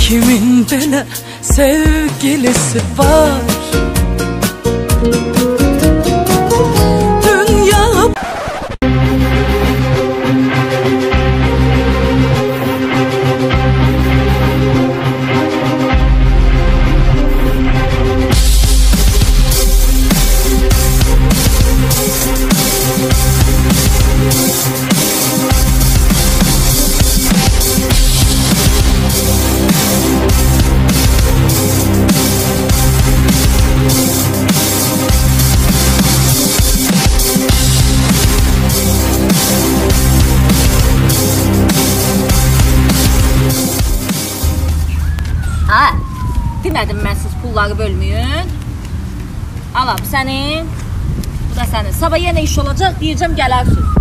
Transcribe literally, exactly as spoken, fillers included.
Kimin belə sevgilisi var? Dünya Ha, demədim mən siz pulları bölmüyün. Al abi sənin, bu da sənin. Sabah yenə iş olacaq, deyəcəm gələrsiniz.